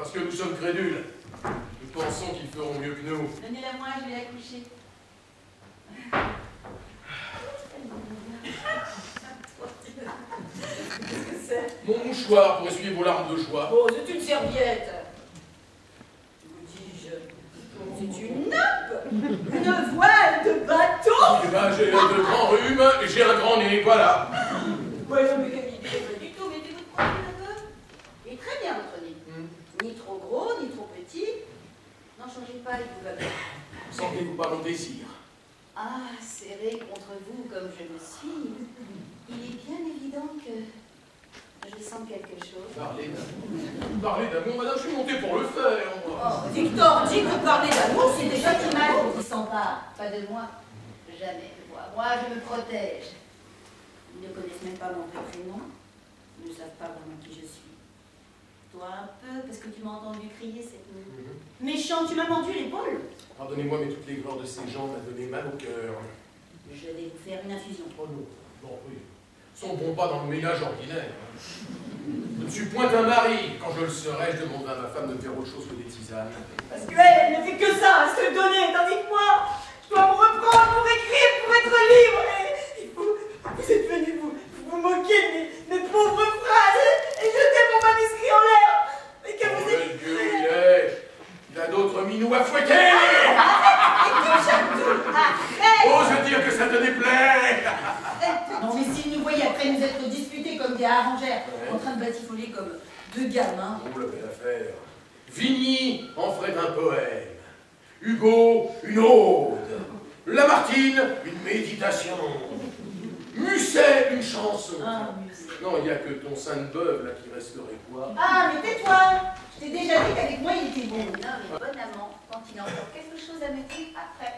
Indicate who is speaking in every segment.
Speaker 1: Parce que nous sommes crédules. Nous pensons qu'ils feront mieux que nous.
Speaker 2: Donnez-la moi, je vais la coucher. Qu'est-ce que c'est?
Speaker 1: Mon mouchoir pour essuyer vos larmes de joie.
Speaker 2: Oh, c'est une serviette. Vous dis-je, c'est une nappe, une voile de bateau.
Speaker 1: Eh ben, j'ai de grands rhumes et j'ai un grand nez, voilà.
Speaker 2: Ouais, non, mais quelle idée, pas du tout. Mettez-vous de profil un peu. Il est très bien, votre nez. Ni trop gros, ni trop petit. N'en changez pas, il vous va bien.
Speaker 1: Sentez-vous pas mon désir?
Speaker 2: Ah, serré contre vous comme je le suis, il est bien évident que je sens quelque chose.
Speaker 1: Parlez d'amour, madame, je suis monté pour le faire.
Speaker 2: Oh, Victor, dit que parler d'amour, c'est déjà qui mal. Ils s'en parlent, pas de moi. Jamais de moi. Moi, je me protège. Ils ne connaissent même pas mon vrai prénom. Ils ne savent pas vraiment qui je suis. Toi un peu, parce que tu m'as entendu crier cette nuit. Méchant, tu m'as mordu l'épaule.
Speaker 1: Pardonnez-moi, mais toutes les gloires de ces gens m'ont donné mal au cœur.
Speaker 2: Je vais vous faire une infusion.
Speaker 1: Oh non, non, oui. Sombrons pas dans le ménage ordinaire. Je ne suis point un mari. Quand je le serai, je demanderai à ma femme de me faire autre chose que des tisanes.
Speaker 2: Parce qu'elle ne fait que ça, à se donner, tandis que moi, je dois me reprendre pour écrire, pour être libre. Et vous êtes venu vous moquer de mes pauvres phrases et jeter mon manuscrit en l'air. Mais que vous êtes...
Speaker 1: Dieu, il a d'autres minous à fouetter. Ose dire que ça te déplaît.
Speaker 2: Non, mais s'ils nous voyaient après nous être disputés comme des harengères, en train de batifoler comme deux gamins.
Speaker 1: Oh, la belle affaire. Vigny en ferait un poème. Hugo, une ode. Lamartine, une méditation. Musset, une chanson.
Speaker 2: Ah, Musset.
Speaker 1: Non, il n'y a que ton sein de bœuf là qui resterait quoi.
Speaker 2: Ah, mais tais-toi. Je t'ai déjà dit qu'avec moi, il était bon. Non, mais bon amant, quand il a encore quelque chose à me dire après.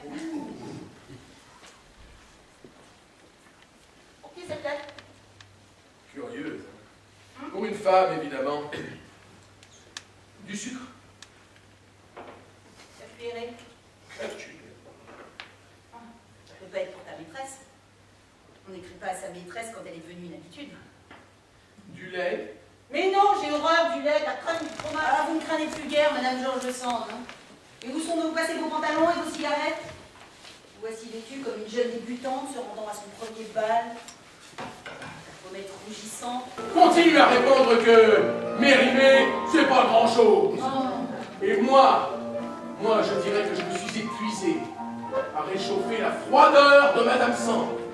Speaker 2: Qui c'est peut-être?
Speaker 1: Curieuse. Pour une femme, évidemment. Du sucre.
Speaker 2: Ça plairait. Ça peut pas être pour ta maîtresse. On n'écrit pas à sa maîtresse quand elle est devenue une habitude.
Speaker 1: Du lait.
Speaker 2: Mais non, j'ai horreur du lait, la crème du fromage. Ah, vous me crânez plus guère, Madame Georges Sand. Hein. Et où sont donc passés vos pantalons et vos cigarettes? Vous voici vêtue comme une jeune débutante se rendant à son premier bal. Faut mettre rougissant.
Speaker 1: Continue à répondre que Mérimée, c'est pas grand-chose.
Speaker 2: Oh.
Speaker 1: Et moi, je dirais que je me suis épuisé à réchauffer la froideur de Madame Sand.